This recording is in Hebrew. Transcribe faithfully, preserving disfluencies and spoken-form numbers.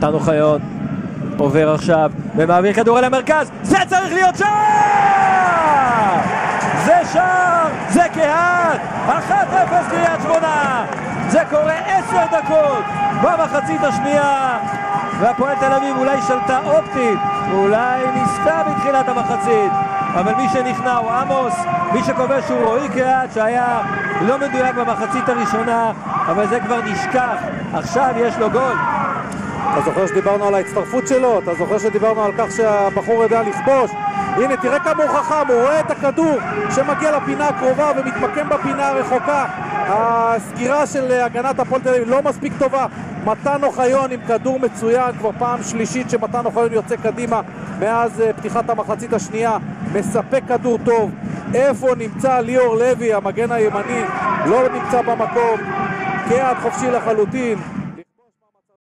מתן אוחיון עובר עכשיו ומעביר כדור אל המרכז, זה צריך להיות שער! זה שער, זה קהל, אחת אפס קריית שמונה. זה קורה עשר דקות במחצית השנייה, והפועל תל אביב אולי שלטה אופטית, אולי ניסתה בתחילת המחצית, אבל מי שנכנע הוא עמוס, מי שכובש הוא רועי קהת שהיה לא מדויק במחצית הראשונה, אבל זה כבר נשכח, עכשיו יש לו גול. אתה זוכר שדיברנו על ההצטרפות שלו? אתה זוכר שדיברנו על כך שהבחור יודע לכבוש? הנה, תראה כמה הוא חכם, הוא רואה את הכדור שמגיע לפינה הקרובה ומתמקם בפינה הרחוקה. הסגירה של הגנת הפועל תל אביב לא מספיק טובה. מתן אוחיון עם כדור מצוין, כבר פעם שלישית שמתן אוחיון יוצא קדימה מאז פתיחת המחצית השנייה, מספק כדור טוב. איפה נמצא ליאור לוי, המגן הימני? לא נמצא במקום, קהת חופשי לחלוטין.